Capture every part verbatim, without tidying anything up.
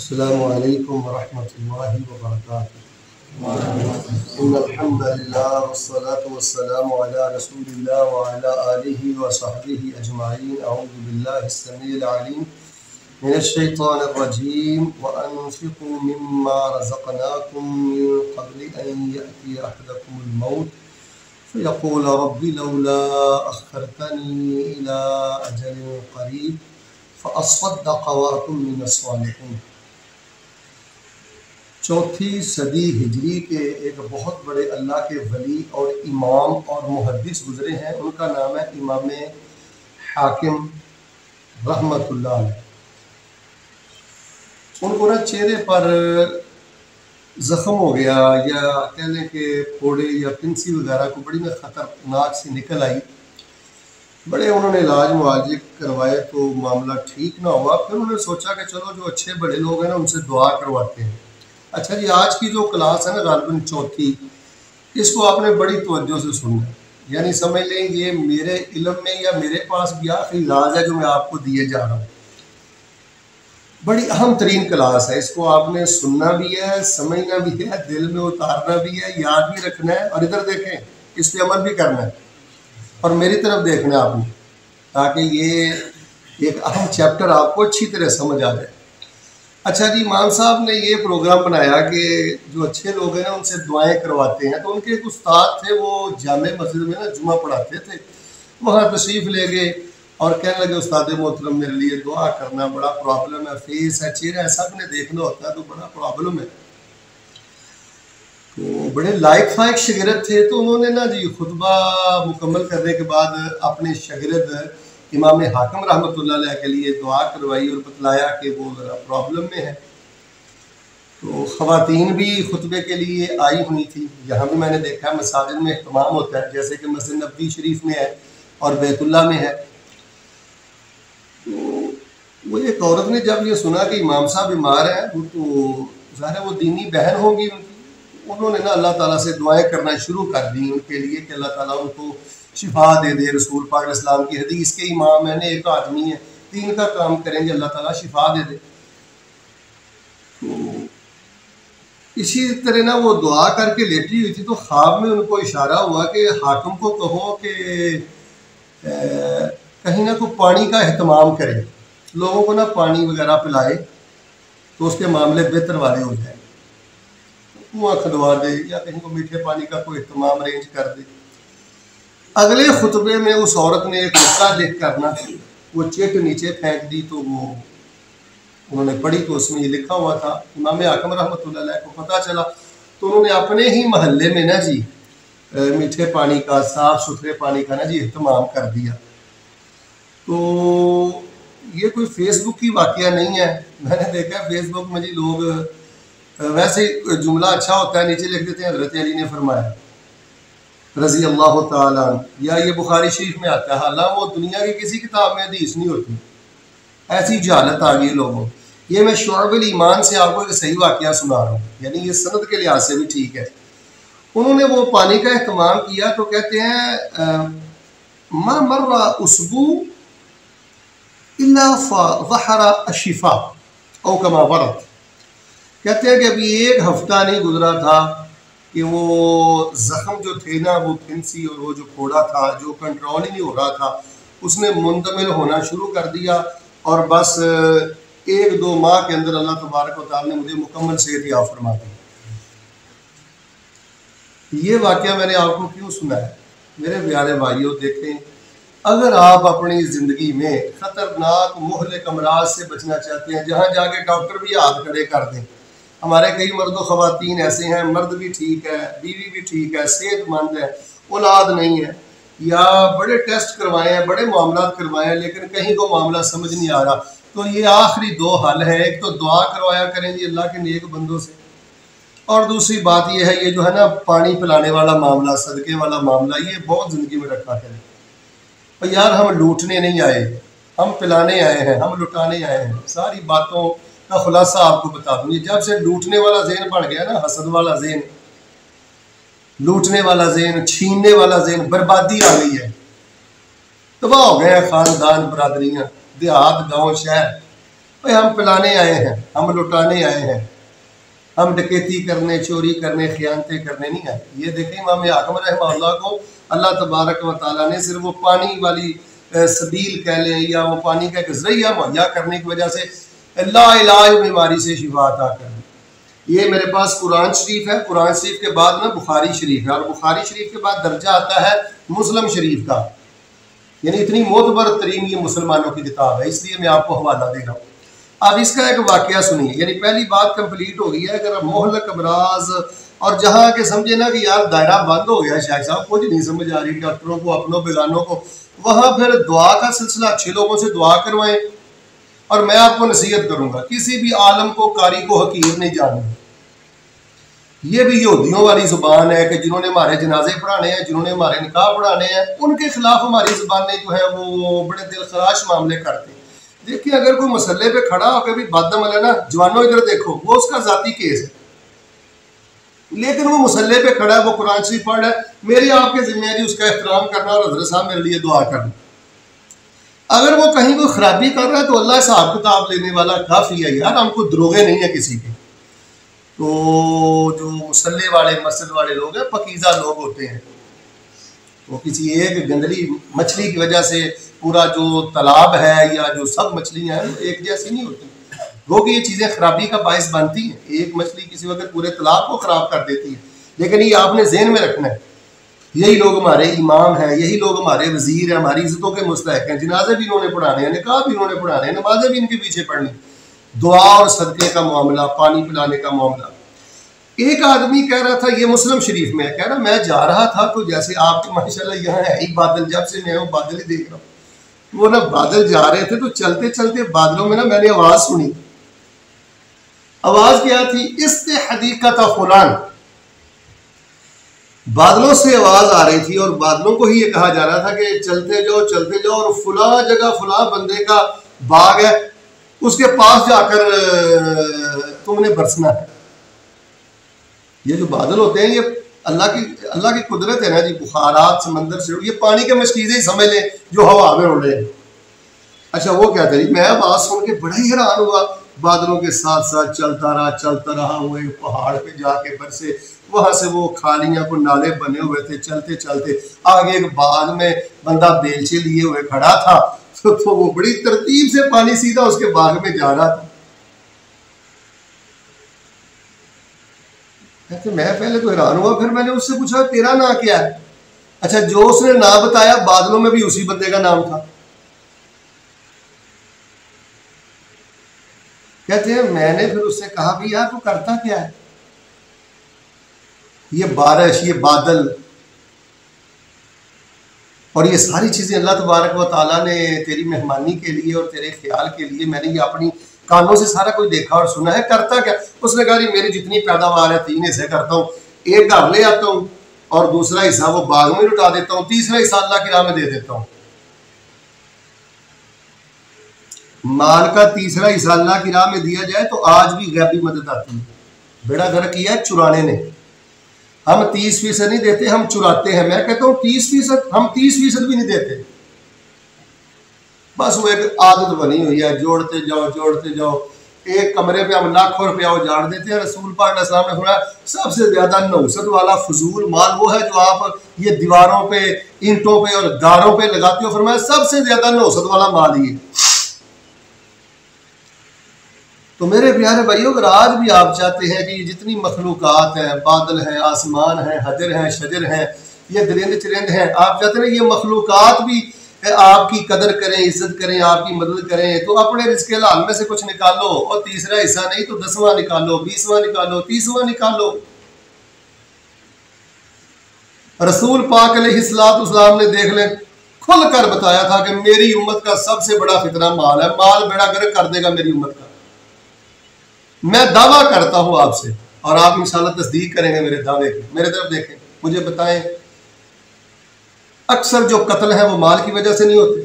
अस्सलामु अलैकुम वरहमतुल्लाहि वबरकातुहू। इन्नल हम्दुलिल्लाह वस्सलातु वस्सलामु अला रसूलिल्लाह व अला आलिहि व सहबिहि अजमाइन। अऊज़ु बिल्लाहिस समीइल अलीम मिनश शैतानिर रजीम व अनफिकू मिम्मा रज़क़नाकुम मिन क़ब्लि अन यअतिय अहदकुमुल मौत फ़यक़ूल रब्बि लौला अख़्खरतनी इला अजलिन क़रीब फ़अस्सद्दक़ व अकुन मिनस सालिहीन। चौथी सदी हिजरी के एक बहुत बड़े अल्लाह के वली और इमाम और मुहद्दिस गुजरे हैं। उनका नाम है इमाम हाकिम रहमतुल्लाह अलैह। उनको ना चेहरे पर ज़ख़्म हो गया या कह लें कि फोड़े या पिंसी वगैरह को बड़ी में ख़तरनाक सी निकल आई। बड़े उन्होंने इलाज मुआवजे करवाए तो मामला ठीक ना हुआ। फिर उन्होंने सोचा कि चलो जो अच्छे बड़े लोग हैं ना उनसे दुआ करवाते हैं। अच्छा जी, आज की जो क्लास है ना गालिबन चौथी, इसको आपने बड़ी तवज्जो से सुनना है। यानी समझ लें ये मेरे इल्म में या मेरे पास भी आखिरी इलाज है जो मैं आपको दिए जा रहा हूँ। बड़ी अहम तरीन क्लास है, इसको आपने सुनना भी है, समझना भी है, दिल में उतारना भी है, याद भी रखना है और इधर देखें इस पर अमल भी करना है और मेरी तरफ देखना है आपने, ताकि ये एक अहम चैप्टर आपको अच्छी तरह समझ आ जाए। अच्छा जी, इमाम साहब ने ये प्रोग्राम बनाया कि जो अच्छे लोग हैं ना उनसे दुआएं करवाते हैं। तो उनके एक उस्ताद थे, वो जामे मस्जिद में ना जुमा पढ़ाते थे। वहाँ तशरीफ़ ले गए और कहने लगे उस्ताद मोहतरम मेरे लिए दुआ करना, बड़ा प्रॉब्लम है, फेस है, चेहरा है, सब ने देखना होता है तो बड़ा प्रॉब्लम है। तो बड़े लायक फायक शागिर्द थे। तो उन्होंने ना जी खुतबा मुकम्मल करने के बाद अपने शागिर्द इमाम हाकिम रहमतुल्लाह अलैह के लिए दुआ करवाई और बतलाया कि वो ज़रा प्रॉब्लम में है। तो ख़वातीन भी खुतबे के लिए आई हुई थी। यहाँ भी मैंने देखा मसाजिद में इहतमाम होता है, जैसे कि मस्जिद नबवी शरीफ में है और बैतुल्लाह में है। तो वो एक औरत ने जब ये सुना कि इमाम साहब बीमार हैं, वो तो ज़ाहिर है वो दीनी बहन होगी उनकी, उन्होंने ना अल्लाह ताला से दुआएं करना शुरू कर दी उनके लिए कि अल्लाह ताला उनको शिफा दे दे। रसूल पाक इस्लाम की हदीस के इमाम है, एक आदमी है, तीन का काम करेंगे अल्लाह ताला शिफा दे दे। तो इसी तरह ना वो दुआ करके लेटी हुई थी तो ख्वाब में उनको इशारा हुआ कि हाकिम को कहो कि कहीं ना कोई पानी का एहतमाम करे, लोगों को ना पानी वगैरह पिलाए तो उसके मामले बेहतर वाले हो जाए, कुआं खुदवा दे या कहीं को मीठे पानी का कोई एहतमाम अरेंज कर दे। अगले खुतबे में उस औरत ने एक नुक्ता लिख करना वो चिट नीचे फेंक दी। तो वो उन्होंने पढ़ी तो उसमें ये लिखा हुआ था। इमाम हाकिम रहमतुल्लाह अलैह को पता चला तो उन्होंने अपने ही महल्ले में ना जी मीठे पानी का, साफ़ सुथरे पानी का ना जी एहतमाम कर दिया। तो ये कोई फेसबुक की वाक़या नहीं है। मैंने देखा फेसबुक में जी लोग वैसे जुमला अच्छा होता है नीचे लिख देते हैं हज़रत अली ने फरमाया रज़ी अल्लाह ताला, या ये बुखारी शरीफ में आता है। हालांकि वो दुनिया की किसी किताब में हदीस नहीं होती। ऐसी जहालत आ गई लोगों। ये मैं शुअबुल ईमान से आपको एक सही वाक़या सुना रहा हूँ, यानी ये सनद के लिहाज से भी ठीक है। उन्होंने वो पानी का एहतमाम किया तो कहते हैं मा मर्रा उसबू इल्ला फ़ज़हरा अशिफ़ा औ कमा वरद। कहते हैं कि अभी एक हफ्ता नहीं गुजरा था कि वो ज़ख़्म जो थे ना, वो फिंसी और वो जो फोड़ा था जो कंट्रोल ही नहीं हो रहा था, उसने मुंतमिल होना शुरू कर दिया और बस एक दो माह के अंदर अल्लाह तबारक व तआला ने मुझे मुकम्मल सेहत याब फरमा दी। ये वाक़या मैंने आपको क्यों सुनाया मेरे प्यारे भाइयों? देखें, अगर आप अपनी ज़िंदगी में ख़तरनाक मुहलिक अमराज से बचना चाहते हैं, जहाँ जाके डॉक्टर भी हाथ खड़े कर दें। हमारे कई मर्द व ख़वातीन ऐसे हैं, मर्द भी ठीक है, बीवी भी ठीक है, सेहतमंद है, औलाद नहीं है, या बड़े टेस्ट करवाए हैं, बड़े मामला करवाए हैं, लेकिन कहीं को मामला समझ नहीं आ रहा। तो ये आखिरी दो हल है, एक तो दुआ करवाया करें जी अल्लाह के नेक बंदों से, और दूसरी बात ये है ये जो है ना पानी पिलाने वाला मामला, सदक़े वाला मामला, ये बहुत ज़िंदगी में रखा करें। और यार हम लूटने नहीं आए, हम पिलाने आए हैं, हम लुटाने आए हैं। सारी बातों का खुलासा आपको बता दूँ, जब से लूटने वाला ज़हन बढ़ गया ना, हसद वाला ज़हन, लूटने वाला ज़हन, छीनने वाला ज़हन, बर्बादी आ गई है, तबाह हो गए हैं ख़ानदान, बरादरियाँ, देहात, गाँव, शहर। भाई हम पिलाने आए हैं, हम लुटाने आए हैं, हम डकैती करने, चोरी करने, खयानतें करने नहीं आए। ये देखें इमाम हाकिम रहमतुल्लाह को अल्लाह तबारक व तआला ने सिर्फ वो पानी वाली सबील कह लें या वो पानी का एक ज़रिया मुहैया करने की वजह से ला इलाज बीमारी से शिफा अता कर दी। ये मेरे पास कुरान शरीफ है, कुरान शरीफ के बाद ना बुखारी शरीफ है, और बुखारी शरीफ के बाद दर्जा आता है मुस्लिम शरीफ का, यानी इतनी मोतबर तरीन ये मुसलमानों की किताब है, इसलिए मैं आपको हवाला दे रहा हूँ। अब इसका एक वाकया सुनिए, यानी पहली बात कंप्लीट हो गई है। अगर मोहलक अमराज और जहाँ के समझे ना कि यार दायरा बंद हो गया, शायद साहब कुछ नहीं समझ आ रही डॉक्टरों को, अपनों बेगानों को, वहाँ फिर दुआ का सिलसिला, अच्छे लोगों से दुआ करवाएं। और मैं आपको नसीहत करूँगा, किसी भी आलम को, कारी को हकीर नहीं जानना। ये भी यहूदियों वाली ज़ुबान है कि जिन्होंने हमारे जनाजे पढ़ाने हैं, जिन्होंने हमारे निकाह पढ़ाने हैं, उनके खिलाफ हमारी ज़ुबानें जो है वो बड़े दिल खराश मामले करते हैं। देखिए अगर कोई मसले पे खड़ा होकर भी बादम है ना, जवानों इधर देखो, वो उसका जाती केस है, लेकिन वो मसले पे खड़ा है, वो कुरान शरीफ पढ़ रहा है, मेरी आपके जिम्मेदारी उसका एहतराम करना और हज़रत साहब मेरे लिए दुआ करना। अगर वो कहीं कोई खराबी कर रहा है तो अल्लाह हिसाब किताब लेने वाला काफ़ी है यार, हमको दरोगे नहीं है किसी के। तो जो मुसल्ले वाले, मस्जिद वाले लोग हैं, पकीज़ा लोग होते हैं, वो किसी एक गंदली मछली की वजह से पूरा जो तालाब है या जो सब मछलियाँ हैं एक जैसी नहीं होती, वो कि ये चीज़ें खराबी का बायस बनती हैं। एक मछली किसी वक्त पूरे तालाब को ख़राब कर देती है। लेकिन ये आपने ज़हन में रखना है, यही लोग हमारे इमाम हैं, यही लोग हमारे वज़ीर हैं, हमारी इज़्ज़तों के मुस्तहिक़ हैं। जनाजे भी इन्होंने पढ़ाने हैं, निकाह भी इन्होंने पढ़ाने हैं, नमाज़ें भी इनके पीछे पढ़नी, दुआ और सदक़े का मामला, पानी पिलाने का मामला। एक आदमी कह रहा था, ये मुस्लिम शरीफ में कह रहा, मैं जा रहा था तो जैसे आपके माशाल्लाह यहाँ है ही बादल, जब से मैं वो बादल ही देख रहा हूँ, वो ना बादल जा रहे थे तो चलते चलते बादलों में ना मैंने आवाज़ सुनी। आवाज़ क्या थी? इस्ते हदीक़त फुलान, बादलों से आवाज़ आ रही थी और बादलों को ही ये कहा जा रहा था कि चलते जाओ चलते जाओ और फुला जगह फुला बंदे का बाग है, उसके पास जाकर तुमने बरसना है। ये जो बादल होते हैं ये अल्लाह की अल्लाह की कुदरत है ना जी, बुखारात समंदर से, ये पानी के मशकीज़े ही समझ लें जो हवा में उड़ रहे हैं। अच्छा वो क्या करी, मैं आवाज़ सुन के बड़ा ही हैरान हुआ, बादलों के साथ साथ चलता रहा चलता रहा वो एक पहाड़ पे जाके बरसे, वहाँ से वो खालियाँ को नाले बने हुए थे, चलते चलते आगे एक बाग में बंदा बेलचे लिए हुए खड़ा था, तो, तो वो बड़ी तरतीब से पानी सीधा उसके बाग में जा रहा था। कहते मैं पहले तो हैरान हुआ, फिर मैंने उससे पूछा तेरा नाम क्या है? अच्छा जो उसने नाम बताया बादलों में भी उसी बंदे का नाम था। कहते हैं मैंने फिर उससे कहा भी यार तू करता क्या है? ये बारिश, ये बादल और ये सारी चीजें अल्लाह तबारक व तआला ने तेरी मेहमानी के लिए और तेरे ख्याल के लिए, मैंने ये अपनी कानों से सारा कुछ देखा और सुना है। करता क्या? उसने कहा मेरी जितनी पैदावार है तीन हिस्से करता हूँ, एक घर ले आता हूँ और दूसरा हिस्सा वो बाग में लुटा देता हूँ, तीसरा हिस्सा अल्लाह की राह में दे देता हूँ। माल का तीसरा हिस्सा अल्लाह की राह में दिया जाए तो आज भी गैबी मदद आती है। बेड़ा गर्क किया है चुराने ने, हम तीस फीसद नहीं देते, हम चुराते हैं। मैं कहता हूँ तीस फीसद हम तीस फीसद भी नहीं देते, बस वो एक आदत बनी हुई है, जोड़ते जाओ जोड़ते जाओ। एक कमरे पे हम लाखों रुपया उजाड़ देते हैं। रसूल पाक ने फरमाया सबसे ज्यादा नौसत वाला फजूल माल वो है जो आप ये दीवारों पे, ईंटों पे और दारों पे लगाते हो। फरमाया सबसे ज्यादा नौसत वाला माल ये। तो मेरे प्यारे भाइयों, अगर आज भी आप चाहते हैं कि जितनी मखलूकात हैं, बादल हैं, आसमान हैं, हजर हैं, शजर हैं, ये दरिंद चरिंद हैं, आप चाहते हैं ये मखलूकात भी आपकी कदर करें, इज्जत करें, आपकी मदद करें, तो अपने रिज़्क़ हलाल में से कुछ निकालो और तीसरा हिस्सा नहीं तो दसवां निकालो, बीसवां निकालो, तीसवां निकालो। रसूल पाक अलैहिस्सलाम ने देख ले खुल कर बताया था कि मेरी उम्मत का सबसे बड़ा फितना माल है, माल बेड़ा गर्क कर देगा मेरी उम्मत का। मैं दावा करता हूं आपसे और आप इंशाल्लाह तस्दीक करेंगे मेरे दावे की। मेरे तरफ देखें, मुझे बताएं, अक्सर जो कत्ल है वो माल की वजह से नहीं होते।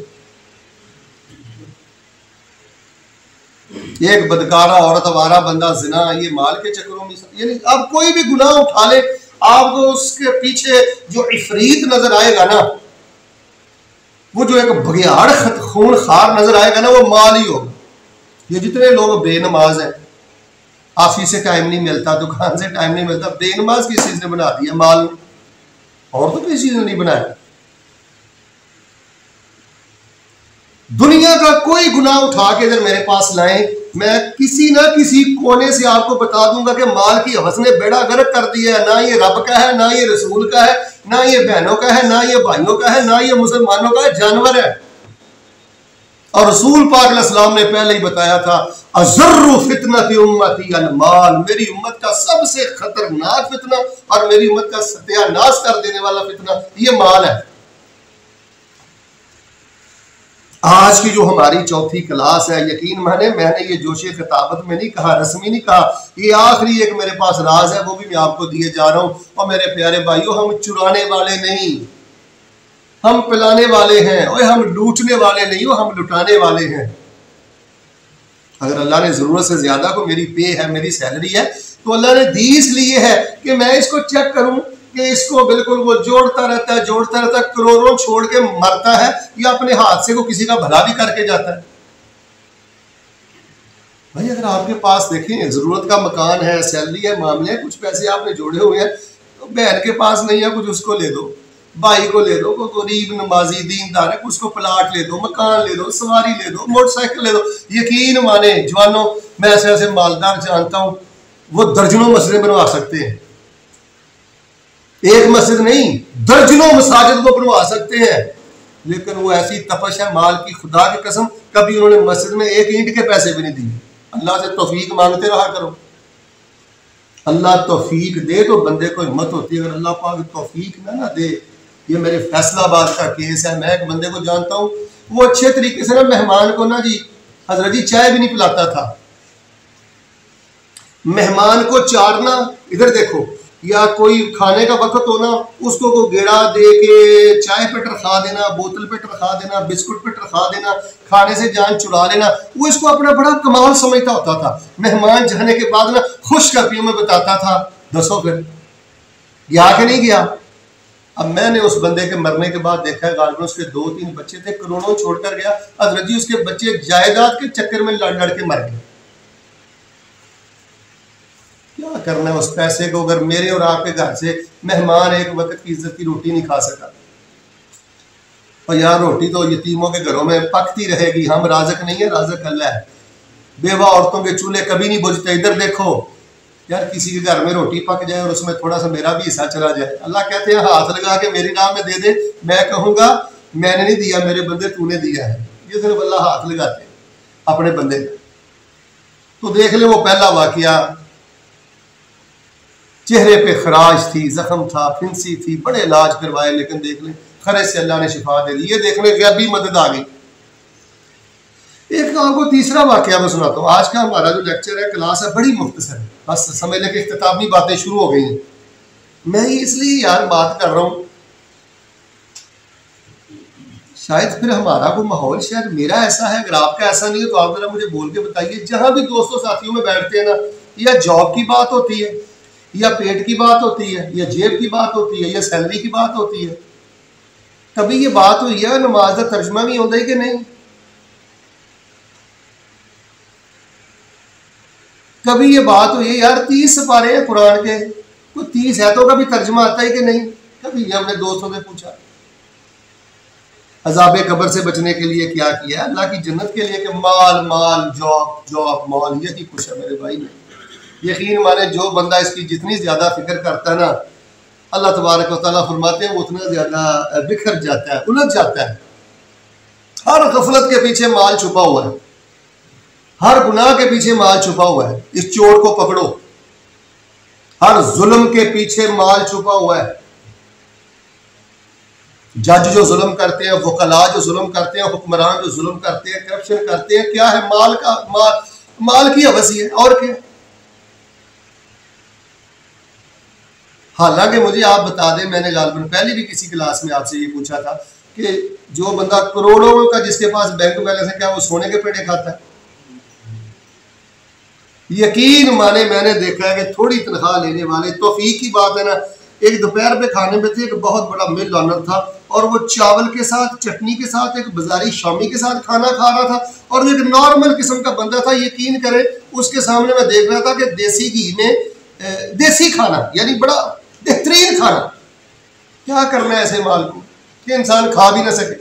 एक बदकारा औरत, आवारा बंदा, जिना, ये माल के चक्करों में, यानी आप कोई भी गुनाह उठा ले, आपको उसके पीछे जो इफरीत नजर आएगा ना, वो जो एक बघियाड़ खून खार नजर आएगा ना, वो माल ही होगा। ये जितने लोग बेनमाज हैं, ऑफिस से टाइम नहीं मिलता, दुकान से टाइम नहीं मिलता, बेनमाज किस चीज ने बना दिया माल, और तो किसी चीज ने नहीं बनाया। दुनिया का कोई गुनाह उठा के अगर मेरे पास लाए, मैं किसी ना किसी कोने से आपको बता दूंगा कि माल की हवस ने बेड़ा गर्क कर दिया है। ना ये रब का है, ना ये रसूल का है, ना ये बहनों का है, ना ये भाइयों का है, ना ये मुसलमानों का है, जानवर है। और रसूल पाक अलैहिस्सलाम ने पहले ही बताया था, अज़र्रु फितनती उम्मती अल माल, मेरी उम्मत का सबसे खतरनाक फितना और मेरी उम्मत का सत्यानाश कर देने वाला फितना ये माल है। आज की जो हमारी चौथी क्लास है, यकीन माने मैंने ये जोशे खिताबत में नहीं कहा, रस्मी नहीं कहा, ये आखिरी एक मेरे पास राज है, वो भी मैं आपको दिए जा रहा हूं। और मेरे प्यारे भाइयों, हम चुराने वाले नहीं, हम पिलाने वाले हैं, और हम लूटने वाले नहीं हो, हम लुटाने वाले हैं। अगर अल्लाह ने जरूरत से ज्यादा को मेरी पे है, मेरी सैलरी है, तो अल्लाह ने दी इसलिए है कि मैं इसको चेक करूं कि इसको बिल्कुल वो जोड़ता रहता है, जोड़ता रहता है, करोड़ों छोड़ के मरता है या अपने हाथ से को किसी का भला भी करके जाता है। भाई अगर आपके पास देखें जरूरत का मकान है, सैलरी है, मामले हैं, कुछ पैसे आपने जोड़े हुए हैं, तो बहन के पास नहीं है कुछ, उसको ले दो, भाई को ले दो, कोई गरीब नमाजी दीनदार है, उसको प्लाट ले दो, मकान ले दो, सवारी ले दो, मोटरसाइकिल ले दो। यकीन माने जवानों, मैं ऐसे ऐसे मालदार जानता हूं, वो दर्जनों मस्जिदें बनवा सकते हैं, एक मस्जिद नहीं दर्जनों मसाजिद को बनवा सकते हैं, लेकिन वो ऐसी तपश है माल की, खुदा की कसम कभी उन्होंने मस्जिद में एक ईंट के पैसे भी नहीं दिए। अल्लाह से तौफीक मांगते रहा करो, अल्लाह तौफीक दे तो बंदे को हिम्मत होती है। अगर अल्लाह पाक तौफीक ना ना दे, ये मेरे फैसलाबाद का केस है, मैं एक बंदे को जानता हूँ, वो अच्छे तरीके से ना मेहमान को ना जी हजरत जी चाय भी नहीं पिलाता था। मेहमान को चारना, इधर देखो, या कोई खाने का वक्त हो ना, उसको को गेड़ा दे के चाय पे रखा देना, बोतल पे रखा देना, बिस्कुट पे रखा देना, खाने से जान चुरा लेना, वो इसको अपना बड़ा कमाल समझता होता था। मेहमान जाने के बाद ना खुशखबरी में बताता था, दसो फिर गया कि नहीं गया। अब मैंने उस बंदे के मरने के बाद देखा है, गालिबन उसके दो तीन बच्चे थे, करोड़ों छोड़कर गया, हजरत जी उसके बच्चे जायदाद के चक्कर में लड़ लड़ के मर गए। क्या करना है उस पैसे को, अगर मेरे और आपके घर से मेहमान एक वक्त की इज्जत की रोटी नहीं खा सका, और यार रोटी तो यतीमों के घरों में पकती रहेगी, हम राज़िक नहीं है, राज़िक अल्लाह है। बेवा औरतों के चूल्हे कभी नहीं बुझते। इधर देखो यार, किसी के घर में रोटी पक जाए और उसमें थोड़ा सा मेरा भी हिस्सा चला जाए, अल्लाह कहते हैं हाथ लगा के मेरी राह में दे दे, मैं कहूँगा मैंने नहीं दिया, मेरे बंदे तूने दिया है। ये सिर्फ अल्लाह हाथ लगाते अपने बंदे। तो देख ले वो पहला वाकया, चेहरे पे खराज थी, जख्म था, फिंसी थी, बड़े इलाज करवाए, लेकिन देख ले खरे से अल्लाह ने शिफा दे दी। ये देखने के अभी मदद आ गई। एक आपको तीसरा वाकया मैं सुनाता हूँ। आज का हमारा जो लेक्चर है, क्लास है, बड़ी मुख्तसर है, बस समझ लें कि इख्तितामी बातें शुरू हो गई हैं। मैं इसलिए यार बात कर रहा हूँ, शायद फिर हमारा कोई माहौल शायद मेरा ऐसा है, अगर आपका ऐसा नहीं है तो आप जरा मुझे बोल के बताइए। जहां भी दोस्तों साथियों में बैठते हैं ना, या जॉब की बात होती है, या पेट की बात होती है, या जेब की बात होती है, या सैलरी की बात होती है, कभी ये बात हुई है नमाज का तर्जमा भी होता है कि नहीं? कभी ये बात हुई है यार तीस सिपारे हैं कुरान के, कोई तीस है तो कभी तर्जमा आता है कि नहीं? कभी ये हमने दोस्तों से पूछा। अजाब कब्र से बचने के लिए क्या किया? अल्लाह की जन्नत के लिए कि माल माल जॉब जॉब मॉल, यही कुछ है मेरे भाई ने। यकीन माने जो बंदा इसकी जितनी ज्यादा फिक्र करता है ना, अल्लाह तबारक व तआला फरमाते हैं वो उतना ज्यादा बिखर जाता है, उलझ जाता है। हर गफलत के पीछे माल छुपा हुआ है, हर गुनाह के पीछे माल छुपा हुआ है। इस चोर को पकड़ो, हर जुल्म के पीछे माल छुपा हुआ है। जज जो जुल्म करते हैं, वकला जो जुल्म करते हैं, हुक्मरान जो जुल्म करते हैं, करप्शन करते हैं, क्या है? माल का माल, माल की हवसी है, और क्या? हालांकि मुझे आप बता दें, मैंने गालिबन पहले भी किसी क्लास में आपसे ये पूछा था कि जो बंदा करोड़ों का जिसके पास बैंक बैलेंस है, क्या वो सोने के पेड़े खाता है? यकीन माने मैंने देखा है कि थोड़ी तनख्वाह लेने वाले, तौफीक की बात है ना, एक दोपहर पे खाने में थे, एक बहुत बड़ा मिल ऑनर था और वो चावल के साथ चटनी के साथ एक बाजारी शामी के साथ खाना खा रहा था और एक नॉर्मल किस्म का बंदा था। यकीन करे उसके सामने मैं देख रहा था कि देसी घी में देसी खाना, यानी बड़ा बेहतरीन खाना। क्या करना है ऐसे माल को कि इंसान खा भी ना सके।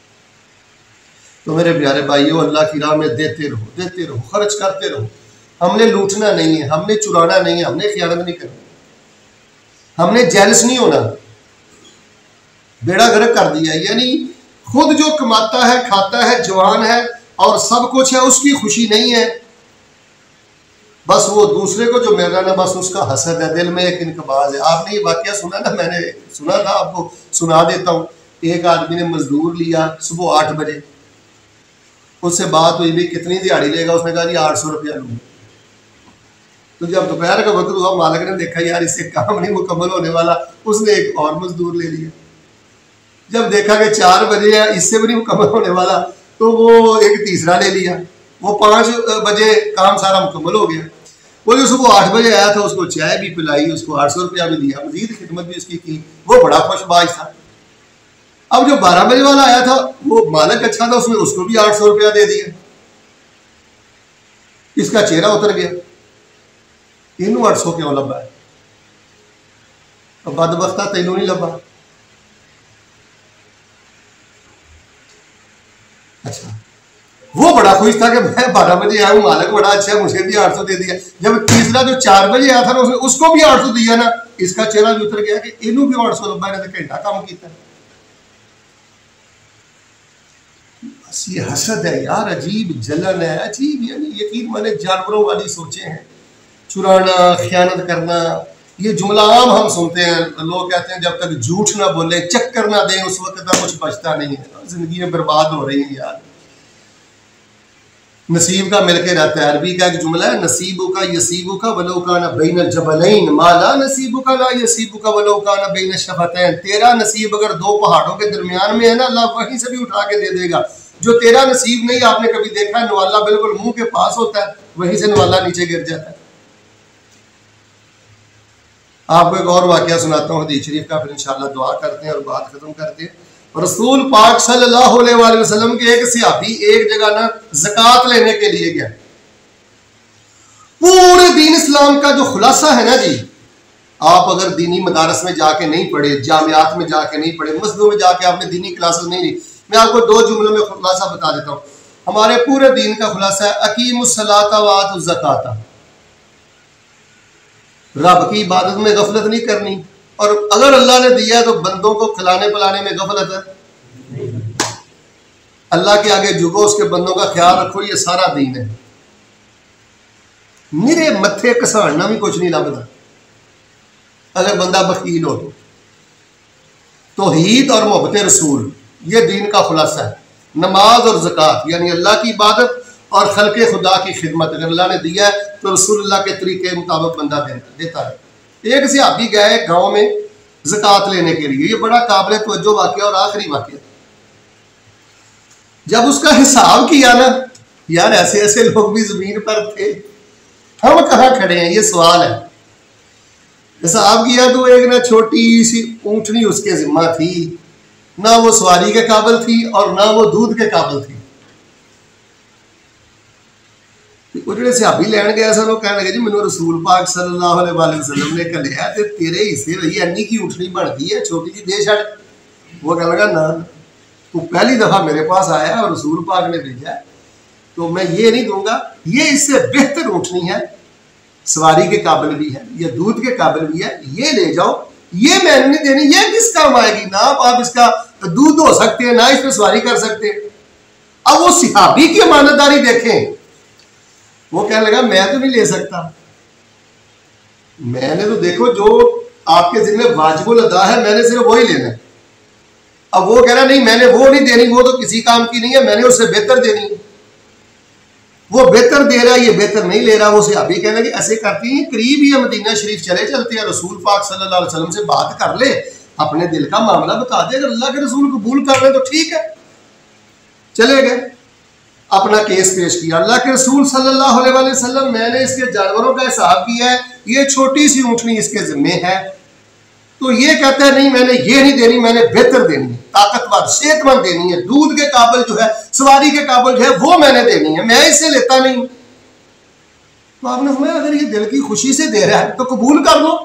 तो मेरे प्यारे भाइयों, अल्लाह की राह में देते रहो, देते रहो, खर्च करते रहो। हमने लूटना नहीं है, हमने चुराना नहीं है, हमने खियानत नहीं करनी, हमने जेलस नहीं होना। बेड़ा गर्क कर दिया, यानी खुद जो कमाता है, खाता है, जवान है और सब कुछ है, उसकी खुशी नहीं है, बस वो दूसरे को जो मिल रहा है ना, बस उसका हसद है, दिल में एक इनकबाज है। आपने ये वाकया सुना ना, मैंने सुना था, आपको सुना देता हूँ। एक आदमी ने मजदूर लिया सुबह आठ बजे, उससे बात हुई भी कितनी दिहाड़ी लेगा, उसने कहा जी आठ सौ रुपया लूँगा। तो जब दोपहर का वक्त हुआ, मालिक ने देखा यार इससे काम नहीं मुकम्मल होने वाला, उसने एक और मजदूर ले लिया। जब देखा कि चार बजे है, इससे भी नहीं मुकम्मल होने वाला, तो वो एक तीसरा ले लिया। वो पाँच बजे काम सारा मुकम्मल हो गया। वो जो सुबह आठ बजे आया था, उसको चाय भी पिलाई, उसको आठ सौ रुपया भी दिया, मजीद खिदमत भी उसकी की। वो बड़ा खुशबाज था। अब जो बारह बजे वाला आया था, वो मालिक अच्छा था, उसने उसको भी आठ सौ रुपया दे दिया। इसका चेहरा उतर गया, इनू आठ सौ क्यों लबा है, अब बदबख्ता तेनू नहीं लबा। अच्छा, वो बड़ा खुश था कि मैं बारह बजे आया हूँ, मालिक बड़ा अच्छा है, मुझे भी आठ सौ दे दिया। जब तीसरा जो चार बजे आया था ना, उसने उसको भी आठ सौ दिया ना, इसका चेहरा भी उतर गया कि इनू भी आठ सौ लबा, ने तो घंटा काम किया। बस ये हसद है यार, अजीब जलन है, अजीब, यानी यकीन माने जानवरों वाली सोचें हैं। चुराना, खयानत करना, ये जुमला आम हम सुनते हैं। लोग कहते हैं जब तक झूठ ना बोले, चक्कर ना दें, उस वक्त तक कुछ बचता नहीं है। जिंदगी में बर्बाद हो रही है यार। नसीब का मिलके रहता है, अरबी का एक जुमला है, नसीबू का यसीबू का वलो काना बैन जबलैन माला नसीबू का ला यसीबू का वलो काना बैन शफतैन। तेरा नसीब अगर दो पहाड़ों के दरमियान में है ना, अल्लाह वहीं से भी उठा के दे देगा। जो तेरा नसीब नहीं, आपने कभी देखा है नवाला बिल्कुल मुंह के पास होता है, वहीं से नवाला नीचे गिर जाता है। आपको एक और वाकया सुनाता हूँ हदीस शरीफ का, फिर इंशाअल्लाह दुआ करते हैं और बात खत्म करते हैं। रसूल पाक सल्लल्लाहु अलैहि वसल्लम के एक सहाबी एक जगह ना ज़कात लेने के लिए गया। पूरे दीन इस्लाम का जो खुलासा है ना जी, आप अगर दीनी मदारस में जाके नहीं पढ़े, जामियात में जाके नहीं पढ़े, मस्जिदों में जाके आपने दीनी क्लासेस नहीं ली, मैं आपको दो जुमलों में खुलासा बता देता हूँ। हमारे पूरे दीन का खुलासा है अकीमुस्सलाता व आतुज़ ज़काता। रब की इबादत में गफलत नहीं करनी, और अगर अल्लाह ने दिया है तो बंदों को खिलाने पिलाने में गफलत है। अल्लाह के आगे झुको, उसके बंदों का ख्याल रखो, ये सारा दीन है। मेरे मत्थे कसाड़ना भी कुछ नहीं लगता अगर बंदा बखील हो तो। तौहीद और मोहब्बत रसूल, ये दीन का खुलासा है। नमाज और ज़कात यानी अल्लाह की इबादत और खल्के खुदा की खिदमत। अगर अल्लाह ने दिया है तो रसूलुल्लाह के तरीके मुताबिक बंदा देता है। एक सहाबी गए गांव में ज़कात लेने के लिए, ये बड़ा काबिल तवज्जो वाकया और आखिरी वाकया। जब उसका हिसाब किया ना, यार ऐसे ऐसे लोग भी जमीन पर थे, हम कहाँ खड़े हैं, ये सवाल है। हिसाब किया तो एक ना छोटी सी ऊँटनी उसके जिम्मा थी, ना वो सवारी के काबिल थी और ना वो दूध के काबिल थी। जो सहाबी लैन गया सर, वो कहने लगे जी मैंने रसूल पाक सल्लल्लाहु अलैहि वसल्लम ने कहा ते तेरे हिस्से भाई इन्नी की ऊँटनी बनती है, छोटी जी दे छड़। वो कहने लगा ना, तू पहली दफा मेरे पास आया और रसूल पाक ने भेजा, तो मैं ये नहीं दूंगा, ये इससे बेहतर ऊँटनी है, सवारी के काबिल भी है, ये दूध के काबिल भी है, ये ले जाओ, ये मैंने नहीं देनी, ये किस काम आएगी ना। आप इसका दूध हो सकते हैं ना, इस पर सवारी कर सकते हैं। अब वो सहाबी की ईमानदारी देखें, वो कहने लगा मैं तो नहीं ले सकता, मैंने तो देखो जो आपके जिम्मे वाजिबुल अदा है मैंने सिर्फ वही लेना है। अब वो कह रहा नहीं मैंने वो नहीं देनी, वो तो किसी काम की नहीं है, मैंने उससे बेहतर देनी है। वो बेहतर दे रहा है, ये बेहतर नहीं ले रहा। वो सहाबी कहने लगे ऐसे करती हैं, करीब ही है मदीना शरीफ, चले चलते हैं, रसूल पाक सल्लल्लाहु अलैहि वसल्लम से बात कर ले, अपने दिल का मामला बता दे, अगर अल्लाह के रसूल कबूल कर रहे तो ठीक है। चले गए, अपना केस पेश किया। अल्लाह के रसूल सल्लल्लाहु अलैहि वसल्लम, मैंने इसके जानवरों का हिसाब किया है, ये छोटी सी ऊँटनी इसके जिम्मे है, तो ये कहता है नहीं मैंने ये नहीं देनी, मैंने बेहतर देनी है, ताकतवर सेहतमंद देनी है, दूध के काबिल जो है, सवारी के काबिल जो है वो मैंने देनी है, मैं इससे लेता नहीं। तो आपने फरमाया अगर ये दिल की खुशी से दे रहा है तो कबूल कर लो।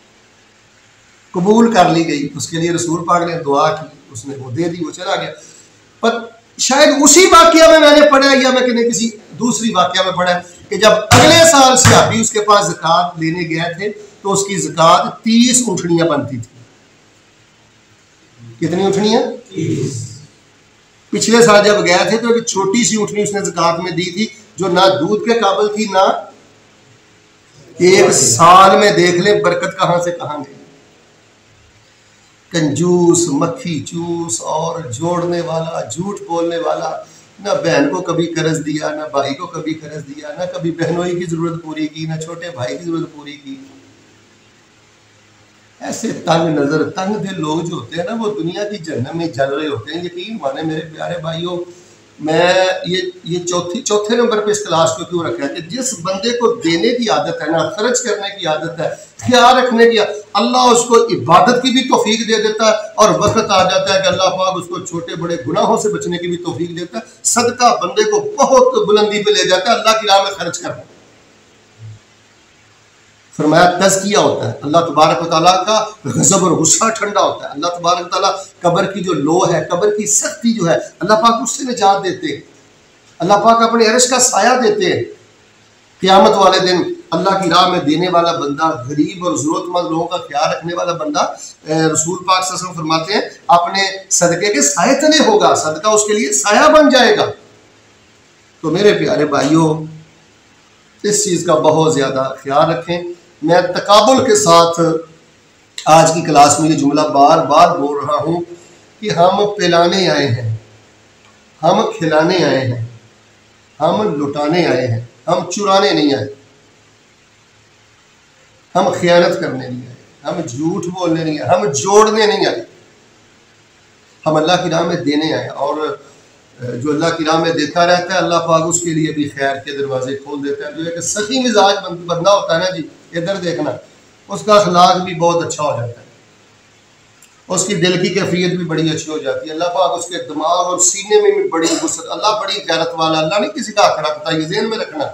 कबूल कर ली गई, उसके लिए रसूल पाक ने दुआ की, उसने वो दे दी, वो चला गया। पर शायद उसी वाकया में मैंने पढ़ा या मैं किसी किसी दूसरी वाकया में पढ़ा कि जब अगले साल सहाबी उसके पास ज़कात लेने गए थे तो उसकी ज़कात तीस ऊँटनियां बनती थी। कितनी ऊँटनियां? तीस। पिछले साल जब गए थे तो एक छोटी सी ऊँटनी उसने ज़कात में दी थी जो ना दूध के काबिल थी, ना एक साल में देख ले बरकत कहां से कहां गई। कंजूस, मक्खी चूस और जोड़ने वाला, झूठ बोलने वाला, ना बहन को कभी कर्ज दिया, ना भाई को कभी कर्ज दिया, ना कभी बहनोई की जरूरत पूरी की, ना छोटे भाई की जरूरत पूरी की। ऐसे तंग नजर, तंग दिल लोग जो होते हैं ना वो दुनिया की जन्नत में जल रहे होते हैं। यकीन माने मेरे प्यारे भाइयों, मैं ये ये चौथी चौथे नंबर पे इस क्लास को क्यों रखा है कि जिस बंदे को देने की आदत है ना, खर्च करने की आदत है, ख्याल रखने की, अल्लाह उसको इबादत की भी तौफीक दे देता है और वक्त आ जाता है कि अल्लाह पाक उसको छोटे बड़े गुनाहों से बचने की भी तौफीक देता है। सदका बंदे को बहुत बुलंदी पे ले जाता है अल्लाह की राह में खर्च करना। फरमाया तज़किया होता है, अल्लाह तबारक व तआला का गज़ब और गुस्सा ठंडा होता है। अल्लाह तबारक व तआला कब्र की जो लो है, कब्र की सख्ती जो है, अल्लाह पाक उससे निजात देते हैं। अल्लाह पाक अपने अर्श का साया देते हैं। क़यामत वाले दिन अल्लाह की राह में देने वाला बंदा, गरीब और ज़रूरतमंद लोगों का ख्याल रखने वाला बंदा, रसूल पाक सल्लल्लाहु अलैहि वसल्लम फरमाते हैं अपने सदके के साए तले होगा, सदका उसके लिए साया बन जाएगा। तो मेरे प्यारे भाइयों, इस चीज़ का बहुत ज़्यादा ख्याल रखें। मैं तकाबुल के साथ आज की क्लास में ये जुमला बार बार बोल रहा हूँ कि हम पिलाने आए हैं, हम खिलाने आए हैं, हम लुटाने आए हैं, हम चुराने नहीं आए, हम खयानत करने नहीं आए, हम झूठ बोलने नहीं आए, हम जोड़ने नहीं आए, हम अल्लाह की राह में देने आए। और जो अल्लाह की राह में देता रहता है अल्लाह पाक उसके लिए भी खैर के दरवाजे खोल देता है। जो एक सखी मिजाज बंदा होता है ना जी, इधर देखना, उसका अखलाक भी बहुत अच्छा हो जाता है, उसकी दिल की कैफियत भी बड़ी अच्छी हो जाती है। अल्लाह पाक उसके दिमाग और सीने में भी बड़ी वुसअत, अल्लाह बड़ी गैरत वाला, अल्लाह नहीं किसी का हक रखता, ये ज़हन में रखना।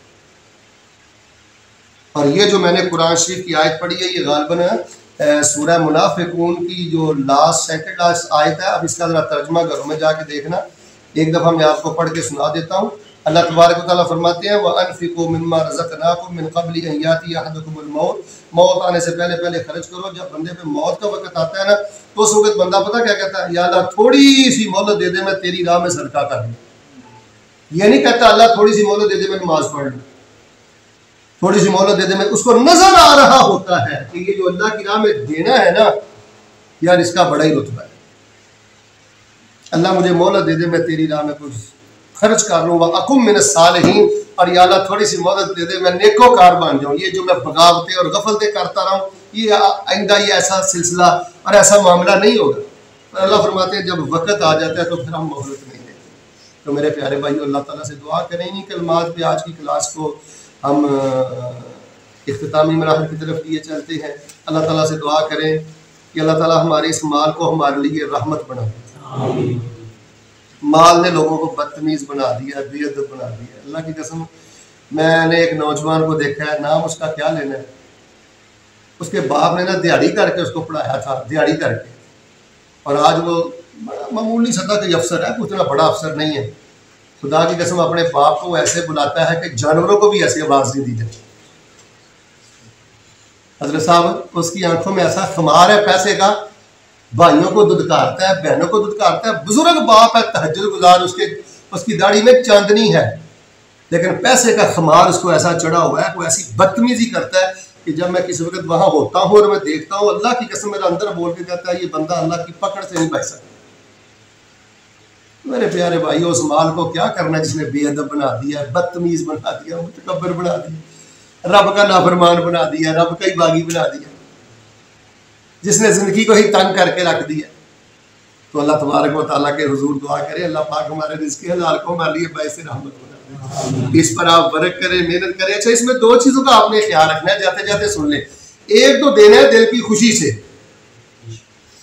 और ये जो मैंने कुरान शरीफ की आयत पढ़ी है ये गालिबन सूरह मुनाफिकून की जो लास्ट सेकंड लास्ट आयत है। अब इसका जरा तर्जुमा घरों में जाके देखना, एक दफ़ा मैं आपको पढ़ के सुना देता हूँ। अल्लाह तबारक व तआला फरमाते हैं वअनफिकू मिम्मा रज़क़नाकुम मिन क़ब्लि अन यातिया अहदकुमुल मौत, मौत आने से पहले पहले खर्च करो। जब बंदे पे मौत का वक्त आता है ना तो उस वक्त बंदा पता क्या कहता है, या अल्लाह थोड़ी सी मोहलत दे दे, मैं तेरी राह में सदका कर दूँ। ये नहीं कहता अल्लाह थोड़ी सी मोहलत दे दे, मैं नमाज पढ़ लूँ, थोड़ी सी मोहलत दे दे। मैं उसको नजर आ रहा होता है कि ये जो अल्लाह की राह में देना है ना यार, इसका बड़ा ही रुतबा है। अल्लाह मुझे मोहलत दे दे, मैं तेरी राह में कुछ खर्च कर लूँ, अकुम मिन सालिहीन, और या अल्लाह थोड़ी सी मोहलत दे दे, मैं नेकोकार बन जाऊँ। ये जो मैं बगावतें और गफलतें करता रहा हूँ, ये आइंदा ये ऐसा सिलसिला और ऐसा मामला नहीं होगा। तो अल्लाह फरमाते हैं जब वक़्त आ जाता है तो फिर हम मोहलत नहीं देते। तो मेरे प्यारे भाइयों, अल्लाह ताला से दुआ करें इन कलमात पे आज की क्लास को हम इख्तितामी मराहल की तरफ लिए चलते हैं। अल्लाह ताला से दुआ करें कि अल्लाह ताला हमारे इस माल को हमारे लिए रहमत बना दे। माल ने लोगों को बदतमीज़ बना दिया, बेअदब बना दिया। अल्लाह की कसम, मैंने एक नौजवान को देखा है, नाम उसका क्या लेना है, उसके बाप ने ना दिहाड़ी करके उसको पढ़ाया था, दिहाड़ी करके, और आज वो बड़ा मामूली सतह का अफसर है, उतना बड़ा अफसर नहीं है। खुदा की कसम अपने बाप को ऐसे बुलाता है कि जानवरों को भी ऐसी आवाज़ नहीं दी जाती। हजरत साहब, उसकी आंखों में ऐसा खुमार है पैसे का, भाइयों को दुदकारता है, बहनों को दुदकारता है, बुजुर्ग बाप है, तहज्जुद गुजार, उसके उसकी दाढ़ी में चांदनी है, लेकिन पैसे का खुमार उसको ऐसा चढ़ा हुआ है, वो ऐसी बदतमीजी करता है कि जब मैं किसी वक्त वहां होता हूँ और मैं देखता हूँ, अल्लाह की कसम मेरा अंदर बोल के कहता है ये बंदा अल्लाह की पकड़ से नहीं बच सकता। मेरे प्यारे भाई, उस माल को क्या करना जिसने बेअदब बना दिया, बदतमीज बना दिया, मुतकब्बिर बना दिया, रब का नाफरमान बना दिया, रब का ही बागी बना दिया, जिसने जिंदगी को ही तंग करके रख दिया। तो अल्लाह तबारक व तआला के हुजूर दुआ करें, अल्लाह पाक हमारे रिज़्क़ हलाल को हमारे लिए बाइस रहमत बना दे। इस पर आप वर्क करें, मेहनत करें। अच्छा, इसमें दो चीज़ों का आपने ख्याल रखना है, जाते जाते सुन लें। एक तो देना है दिल की खुशी से,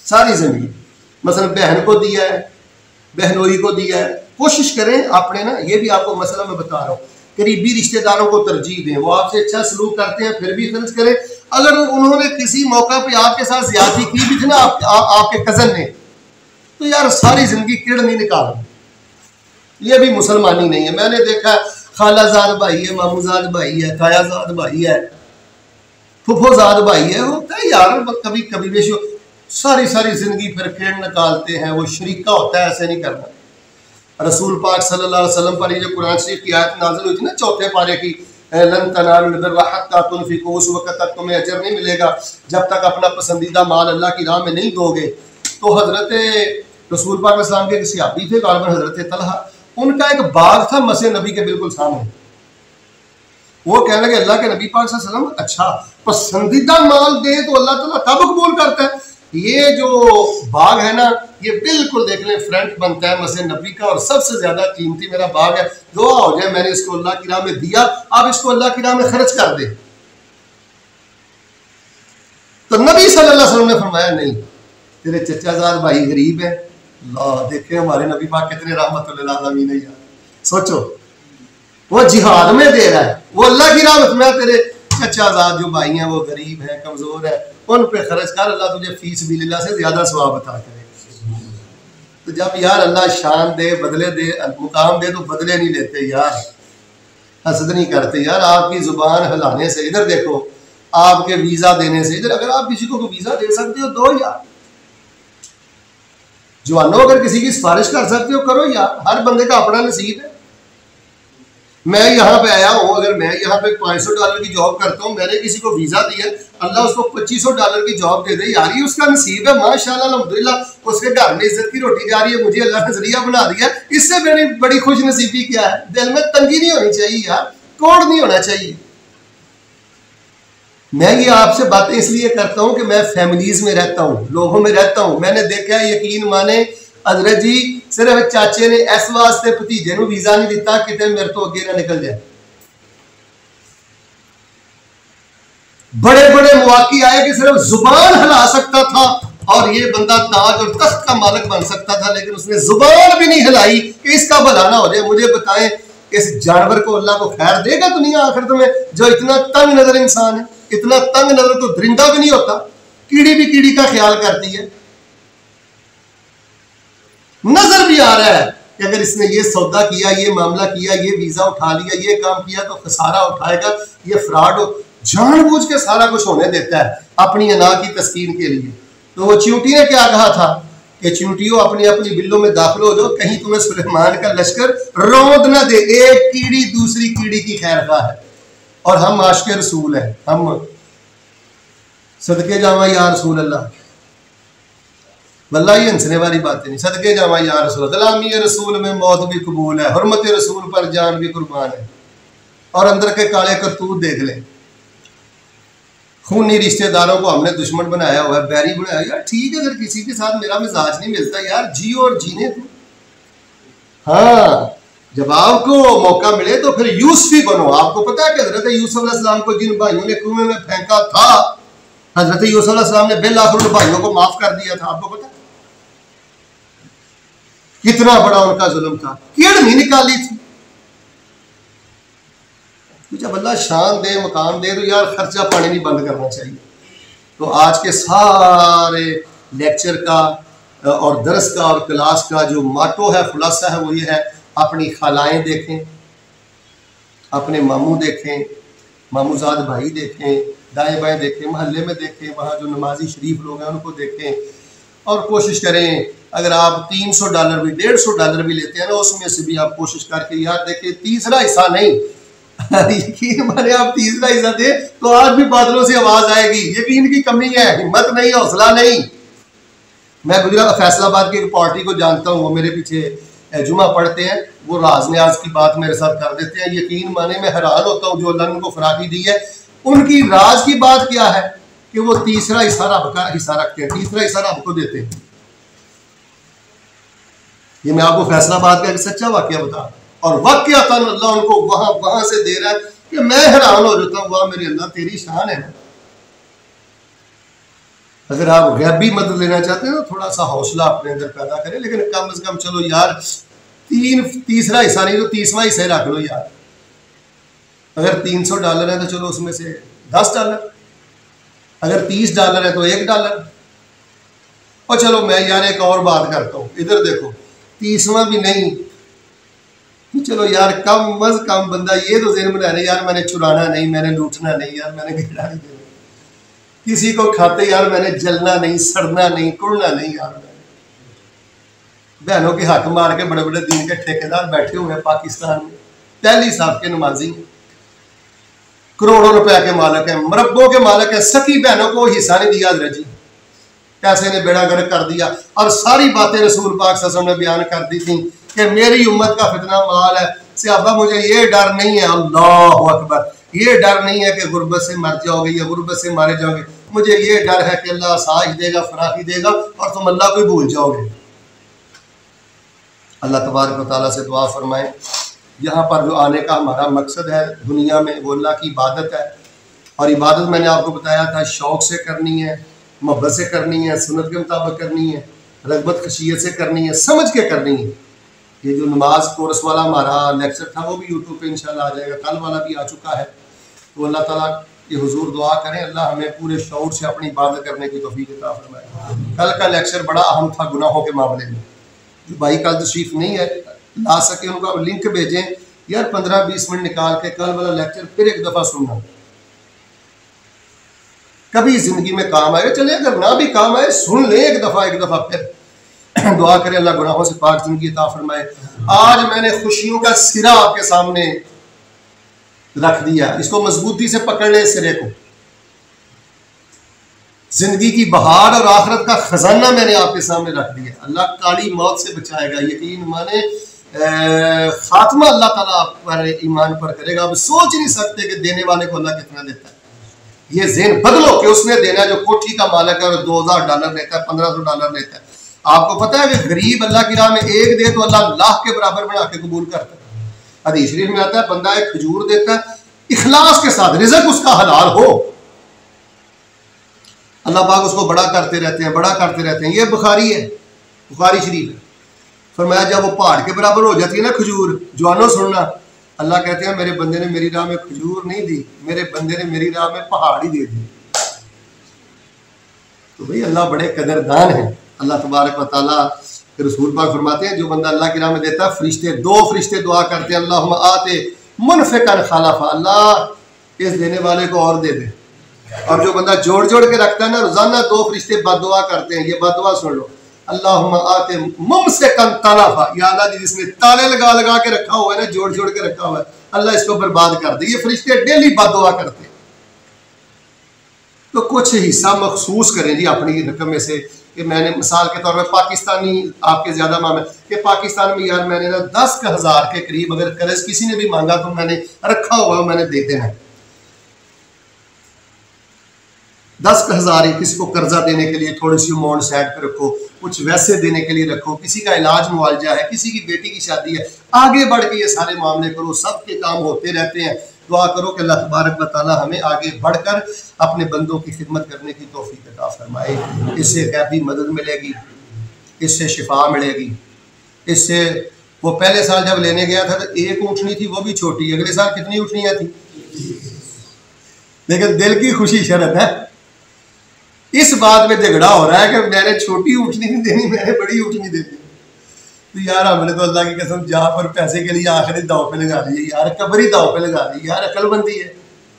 सारी जिंदगी। मसलन बहन को दिया है, बहनोई को दिया है, कोशिश करें आपने ना, ये भी आपको मसला मैं बता रहा हूँ, करीबी रिश्तेदारों को तरजीह दें। वो आपसे अच्छा सलूक करते हैं फिर भी खर्च करें। अगर उन्होंने किसी मौका पे आपके साथ ज्यादती की भी थी ना आप, आ, आपके कजन ने, तो यार सारी जिंदगी किड़ नहीं निकालना, ये भी मुसलमानी नहीं है। मैंने देखा खालाजाद भाई है, मामूजाद भाई है, तायाजाद भाई है, फुफोजाद भाई है, होता है यार कभी कभी बेशो, सारी सारी जिंदगी फिर किड़ निकालते हैं। वो शरीका होता है, ऐसे नहीं करना। रसूल पाक सल्लल्लाहु अलैहि वसल्लम पर ये कुरान शरीफ की आयत नाज़िल हुई थी ना चौथे पारे की, लन तनालुल बिर्रा हत्ता तुनफिकू, उस वक्त तक तुम्हें अजर नहीं मिलेगा जब तक अपना पसंदीदा माल अल्लाह की राह में नहीं दोगे। तो हजरत रसूल पाक सल्लल्लाहु अलैहि वसल्लम के किसी आबी थे, गालिबन हजरत तलहा, उनका एक बाग था मस्जिद नबी के बिल्कुल सामने। वो कहने लगे अल्लाह के नबी पाक सल्लल्लाहु अलैहि वसल्लम, अच्छा पसंदीदा माल दे तो अल्लाह ताला कब कबूल करता है? ये जो बाग है ना, ये बिल्कुल देख लें फ्रंट बनता है मस्जिद नबी का, और सबसे ज्यादा कीमती मेरा बाग है। दुआ हो जाए मैंने इसको अल्लाह की राह में दिया, आप इसको अल्लाह की राह में खर्च कर दे। तो नबी सल्लल्लाहु अलैहि वसल्लम ने फरमाया नहीं, तेरे चचाजाद भाई गरीब है। अल्लाह, देखे हमारे नबी पाक कितने रहमतुल्लिल आलमीन है यार। सोचो, वो जिहाद में दे रहा है, वो अल्लाह की राह में, तेरे चचाजाद जो भाई हैं वो गरीब हैं, कमजोर है, उन पे खर्च कर, अल्लाह तुझे फीस बिल्लाह से ज्यादा सवाब अता करे। तो जब यार अल्लाह शान दे, बदले दे, मुकाम दे, तो बदले नहीं लेते यार, हसद नहीं करते यार। आपकी जुबान हिलाने से, इधर देखो, आपके वीजा देने से इधर, अगर आप किसी को वीजा दे सकते हो दो यार। जवानों, अगर किसी की सिफारिश कर सकते हो करो यार, हर बंदे का अपना नसीब है। मैं यहाँ पे आया हूँ, अगर मैं यहाँ पे पाँच सौ डॉलर की जॉब करता हूँ, मैंने किसी को वीजा दिया, अल्लाह उसको पच्चीस सौ डॉलर की जॉब दे दे यार, ये उसका नसीब है, माशाल्लाह अल्हम्दुलिल्लाह, उसके घर में इज्जत की रोटी जा रही है, मुझे अल्लाह ने जरिया बना दिया। इससे मेरी बड़ी खुश नसीबी क्या है? दिल में तंगी नहीं होनी चाहिए यार, कोड़ नहीं होना चाहिए। मैं ये आपसे बातें इसलिए करता हूँ कि मैं फैमिलीज में रहता हूँ, लोगों में रहता हूँ, मैंने देखा है, यकीन माने हजरत जी, सिर्फ चाचे ने इस वास्ते भतीजे को वीजा नहीं दिता कि मेरे तो अगे ना निकल जाए। बड़े बड़े मौके आए कि सिर्फ जुबान हिला सकता था और ये बंदा ताज और तख्त का मालिक बन सकता था, लेकिन उसने जुबान भी नहीं हिलाई कि इसका भला ना हो जाए। मुझे बताएं, इस जानवर को अल्लाह को खैर देगा दुनिया आखिरत में, जो इतना तंग नजर इंसान है? इतना तंग नजर तो दरिंदा भी नहीं होता, कीड़ी भी कीड़ी का ख्याल करती है। नजर भी आ रहा है कि अगर इसने ये सौदा किया, ये मामला किया, ये वीजा उठा लिया, ये काम किया, तो खसारा उठाएगा, ये फ्रॉड हो, जानबूझ के सारा कुछ होने देता है अपनी अना की तस्कीन के लिए। तो वो चींटी ने क्या कहा था कि चींटियों अपनी अपनी बिल्लों में दाखिल हो जाओ, कहीं तुम्हें सुलेमान का लश्कर रौंद ना दे, एक कीड़ी दूसरी कीड़ी की खैरखा है। और हम आशिक़ रसूल हैं, हम सदके जावा या रसूल अल्लाह, वल्लाही हंसने वाली बातें नहीं, सदके जावा या रसूल, गुलामी रसूल में मौत भी कबूल है, हुर्मत रसूल पर जान भी कुर्बान है। और अंदर के काले करतूत देख लें, खूनी रिश्तेदारों को हमने दुश्मन बनाया हुआ है, बैरी बनाया। यार ठीक है, अगर किसी के साथ मेरा मिजाज नहीं मिलता यार, जियो और जीने दो। हाँ, जब आपको मौका मिले तो फिर यूसुफी बनो। आपको पता है कि हजरत यूसुफ अलैहिस्सलाम को जिन भाइयों ने कुएं में फेंका था, हजरत यूसुफ अलैहिस्सलाम ने बिल्लाखिर उन भाइयों को माफ कर दिया था। आपको पता है कितना बड़ा उनका जुल्म था, कीड़ नहीं निकाली थी। तो जब अल्लाह शान दे, मकाम दे, तो यार खर्चा पानी नहीं बंद करना चाहिए। तो आज के सारे लेक्चर का और दरस का और क्लास का जो माटो है, खुलासा है, वो ये है, अपनी खालाएं देखें, अपने मामू देखें, मामूजाद भाई देखें, दाएं बाएं देखें, महल्ले में देखें, वहाँ जो नमाजी शरीफ लोग हैं उनको देखें, और कोशिश करें, अगर आप तीन सौ डॉलर भी, डेढ़ सौ डॉलर भी लेते हैं ना, उसमें से भी आप कोशिश करके यार देखें, तीसरा हिस्सा नहीं, यकीन माने आप तीसरा हिस्सा दे तो आज भी बादलों से आवाज आएगी। यकीन की कमी है, हिम्मत नहीं, हौसला नहीं। मैं गुजरात फैसलाबाद की एक पार्टी को जानता हूँ, वो मेरे पीछे जुमा पढ़ते हैं, वो राज न्याज की बात मेरे साथ कर देते हैं। यकीन माने मैं हैरान होता हूँ, जो अल्लाह ने उनको फराकी दी है, उनकी राज की बात क्या है कि वो तीसरा हिस्सा रब का हिस्सा रखते हैं, तीसरा हिस्सा रब को देते हैं। ये मैं आपको फैसलाबाद का एक सच्चा वाकया बता रहा हूं, और वाकयातन अल्लाह उनको वहां वहां से दे रहा है कि मैं हैरान हो जाता हूँ, वाह मेरे अल्लाह तेरी शान है। अगर आप गैबी मदद लेना चाहते हैं तो थोड़ा सा हौसला अपने अंदर पैदा करें, लेकिन कम से कम चलो यार तीन तीसरा हिस्सा नहीं तो तीसवा हिस्सा रख लो यार। अगर तीन सौ डॉलर है तो चलो उसमें से दस डॉलर, अगर तीस डॉलर है तो एक डॉलर। और चलो मैं यार एक और बात करता हूँ, इधर देखो तीसवा भी नहीं तो चलो यार कम अज कम बंदा ये तो ज़हन बना रहे यार मैंने चुराना नहीं, मैंने लूटना नहीं, यार मैंने घेरा नहीं देना, किसी को खाते यार मैंने जलना नहीं, सड़ना नहीं, कुड़ना नहीं यार। मैंने बहनों के हक मार के बड़े बड़े दीन के ठेकेदार बैठे हुए हैं पाकिस्तान में, पहली साहब के नमाजी, करोड़ों रुपए के मालिक हैं, मरब्बों के मालिक हैं, सकी बहनों को हिस्सा नहीं दिया हज़रत जी, पैसे ने बेड़ा गर्क कर दिया। और सारी बातें रसूल पाक सल्लल्लाहु अलैहि वसल्लम ने बयान कर दी थी कि मेरी उम्मत का फितना माल है। सहाबा मुझे ये डर नहीं है, अल्लाह अकबर, ये डर नहीं है कि गुर्बत से मर जाओगे या गुर्बत से मारे जाओगे, मुझे ये डर है कि अल्लाह साइज देगा, फराखी देगा और तुम अल्लाह को भूल जाओगे। अल्लाह तबारक व तआला से दुआ फरमाएं, यहाँ पर जो आने का हमारा मकसद है दुनिया में वो अल्लाह की इबादत है। और इबादत मैंने आपको बताया था शौक़ से करनी है, मोहब्बत से करनी है, सुन्नत के मुताबिक करनी है, रग़बत खशियत से करनी है, समझ के करनी है। ये जो नमाज कोर्स वाला हमारा लेक्चर था वो भी यूट्यूब पे इंशाल्लाह आ जाएगा, कल वाला भी आ चुका है। तो अल्लाह ताला ये हुजूर दुआ करें अल्लाह हमें पूरे शौक़ से अपनी इबादत करने की तौफीक अता फरमाए। कल का लेक्चर बड़ा अहम था गुनाहों के मामले में, जो भाई कल तशरीफ़ नहीं है ला सके उनको आप लिंक भेजें यार, पंद्रह बीस मिनट निकाल के कल वाला लेक्चर फिर एक दफ़ा सुनना, कभी ज़िंदगी में काम आएगा। चले अगर ना भी काम आए सुन ले एक दफ़ा एक दफ़ा फिर दुआ करें अल्लाह गुनाहों से पाक ज़िंदगी अता फरमाए। आज मैंने खुशियों का सिरा आपके सामने रख दिया, इसको मजबूती से पकड़ ले, सिरे को। जिंदगी की बहार और आखिरत का खजाना मैंने आपके सामने रख दिया। अल्लाह काली मौत से बचाएगा, यकीन माने खात्मा अल्लाह ताला आप पर ईमान पर करेगा। आप सोच नहीं सकते कि देने वाले को अल्लाह कितना देता है। ये ज़हन बदलो कि उसने देना जो कोठी का मालिक है और दो हजार डॉलर लेता है, पंद्रह सौ डॉलर लेता है। आपको पता है कि गरीब अल्लाह की राह में एक दे तो अल्लाह लाख के बराबर बना के कबूल करता है। हदीस शरीफ में आता है बंदा एक खजूर देता है इखलास के साथ, रिज़्क उसका हलाल हो, अल्लाह पाक उसको बड़ा करते रहते हैं, बड़ा करते रहते हैं। ये बुखारी है, बुखारी शरीफ है। फरमाया जब वो पहाड़ के बराबर हो जाती है ना खजूर, जवानों सुनना, अल्लाह कहते हैं मेरे बंदे ने मेरी राह में खजूर नहीं दी, मेरे बंदे ने मेरी राह में पहाड़ ही दे दी। तो भाई अल्लाह बड़े कदरदान है। अल्लाह तबारक व तआला के रसूल पाक फरमाते हैं जो बंदा अल्लाह की राह में देता है, फरिश्ते दो फरिश्ते दुआ करते हैं अल्लाहुम्मा आते मुनफिकन खलफा, अल्लाह इस देने वाले को और दे दे। और जो बंदा जोड़ जोड़ के रखता है ना, रोजाना दो फरिश्ते बददुआ करते हैं। ये बददुआ सुन लो, अल्लाहुम्मा आते मुमसिकन तलफा, या अल्लाह जिसने ताले लगा लगा के रखा हुआ है ना, जोड़ जोड़ के रखा हुआ है, अल्लाह इसको बर्बाद कर दे। ये फरिश्ते डेली बददुआ करते हैं। तो कुछ हिस्सा मखसूस करें जी अपनी रकम में से, कि मैंने मिसाल के तौर पर पाकिस्तानी आपके ज़्यादा मामले कि पाकिस्तान में यार मैंने ना दस हज़ार के करीब अगर कर्ज किसी ने भी मांगा तो मैंने रखा हुआ, मैंने दे देना है। दस हज़ार ही किसी को कर्जा देने के लिए थोड़ी सी अमाउंट साइड पे रखो, कुछ वैसे देने के लिए रखो, किसी का इलाज मुआवजा है, किसी की बेटी की शादी है, आगे बढ़ के ये सारे मामले करो। सबके काम होते रहते हैं। दुआ करो कि अल्लाह तबारक व तआला हमें आगे बढ़कर अपने बंदों की खिदमत करने की तौफीक अता फरमाए। इससे गैबी मदद मिलेगी, इससे शिफा मिलेगी। इससे वो पहले साल जब लेने गया था तो एक ऊँटनी थी, वो भी छोटी। अगले साल कितनी ऊँटनियाँ थी, लेकिन दिल की खुशी शरत है। इस बात में झगड़ा हो रहा है कि मैंने छोटी ऊँटनी नहीं देनी, मैंने बड़ी ऊँटनी देनी। तो यार हमने तो अल्लाह की कसम जहाँ पर पैसे के लिए आखिरी दाव पे लगा ली यार, कब्र ही दाव पे लगा ली यार, अकलमंदी है।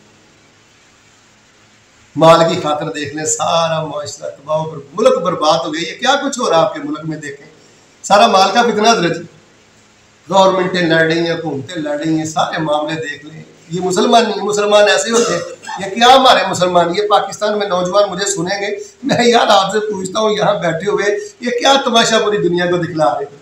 माल की खातिर देख लें सारा मुआशरा तबाह पर, मुल्क बर्बाद हो गई है। क्या कुछ हो रहा है आपके मुल्क में, देखें सारा माल का फितना दर्ज, गवर्नमेंटें लड़ रही हैं, हुकूमतें लड़ रही हैं, सारे मामले देख लें। ये मुसलमान नहीं, मुसलमान ऐसे होते हैं। ये क्या हमारे मुसलमान, ये पाकिस्तान में नौजवान मुझे सुनेंगे, मैं यार आपसे पूछता हूँ यहाँ बैठे हुए ये क्या तमाशा पूरी दुनिया को दिखला रहे।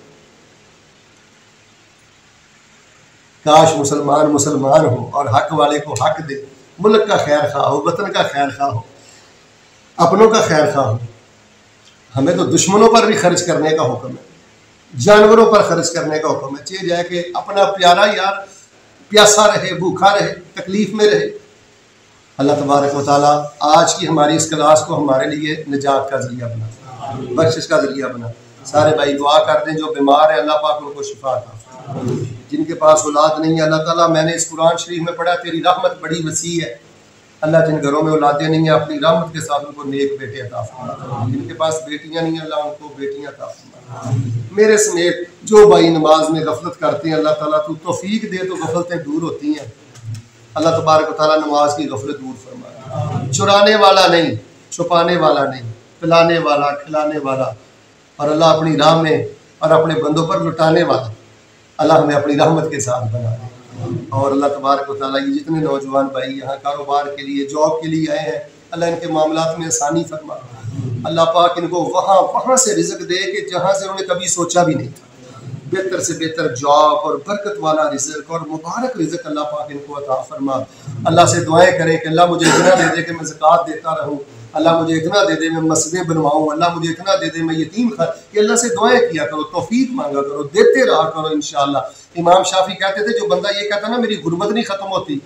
काश मुसलमान मुसलमान हो और हक वाले को हक दे, मुल्क का खैर खा हो, वतन का खैर खा हो, अपनों का खैर खा हो। हमें तो दुश्मनों पर भी खर्च करने का हुक्म है, जानवरों पर खर्च करने का हुक्म है। चाहिए जाए कि अपना प्यारा यार प्यासा रहे, भूखा रहे, तकलीफ में रहे। अल्लाह तबारक व तआला आज की हमारी इस क्लास को हमारे लिए निजात का ज़रिया बना, बख्शिश का ज़रिया बना। सारे भाई दुआ कर दें, जो बीमार है अल्लाह पाक उनको शिफा अता, जिनके पास औलाद नहीं है अल्लाह ताला, मैंने इस कुरान शरीफ में पढ़ा तेरी रहमत बड़ी वसी है अल्लाह, जिन घरों में औलादें नहीं है अपनी रहमत के साथ उनको नेक बेटे अता फरमा, जिनके पास बेटियां नहीं है अल्लाह उनको बेटियां अता फरमा। मेरे समेत जो भाई नमाज में गफलत करते हैं अल्लाह ताला तू तौफीक दे तो गफलतें दूर होती हैं। अल्लाह तबारक व तआला नमाज की गफलत दूर फरमा। चुराने वाला नहीं, छुपाने वाला नहीं, पिलाने वाला, खिलाने वाला और अल्लाह अपनी राह में और अपने बंदों पर लुटाने वाला अल्लाह हमें अपनी रहमत के साथ बना दे। और अल्लाह तबारक व तआला ये जितने नौजवान भाई यहाँ कारोबार के लिए, जॉब के लिए आए हैं अल्लाह इनके मामलात में आसानी फरमा। अल्लाह पाक इनको वहाँ वहाँ से रिज़्क दे कि जहाँ से उन्होंने कभी सोचा भी नहीं था। बेहतर से बेहतर जॉब और बरकत वाला रिज़्क और मुबारक रिज़्क अल्लाह पाक इनको अता फरमा। अल्लाह से दुआएं करें कि अल्लाह मुझे इतना दे दे कि मैं ज़कात देता रहूँ, अल्लाह मुझे इतना दे दे मैं मस्जिदें बनवाऊँ, अल्लाह मुझे इतना दे दे मैं यतीम खा, कि अल्लाह से दुआएं किया करो, तौफीक मांगा करो, देते रहा करो इंशाअल्लाह। इमाम शाफी कहते थे जो बंदा ये कहता ना मेरी गुर्बत नहीं ख़त्म होती,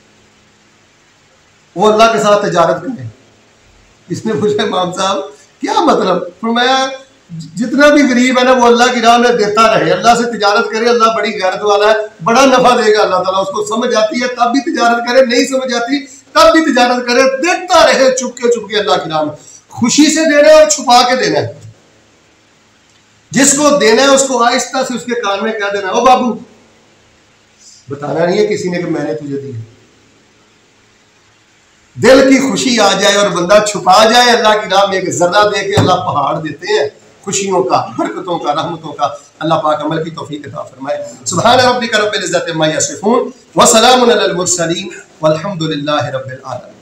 वो अल्लाह के साथ तजारत करे। इसने पूछा इमाम साहब क्या मतलब? फरमाया जितना भी गरीब है ना वो अल्लाह की राह में देता रहे, अल्लाह से तिजारत करे, अल्लाह बड़ी गैरत वाला है, बड़ा नफा देगा अल्लाह ताला, उसको समझ आती है तब भी तिजारत करे, नहीं समझ आती तब भी तिजारत करे, देता रहे चुपके चुपके अल्लाह की राह में। खुशी से देना है और छुपा के देना है। जिसको देना है उसको आहिस्ता से उसके कान में कह देना, ओ बाबू, बताना नहीं है किसी ने कि मैंने तुझे दी। दिल की खुशी आ जाए और बंदा छुपा जाए अल्लाह की राह में, एक जर्रा दे के अल्लाह पहाड़ देते हैं खुशियों का, बरकतों का, रहमतों का। अल्लाह पाक अमल की तौफीक अता फरमाए। सुभान रब्बिका रब्बिल इज्जति अम्मा यसिफून व सलामुन अलल मुरसलीन वल्हम्दुलिल्लाहि रब्बिल आलमीन।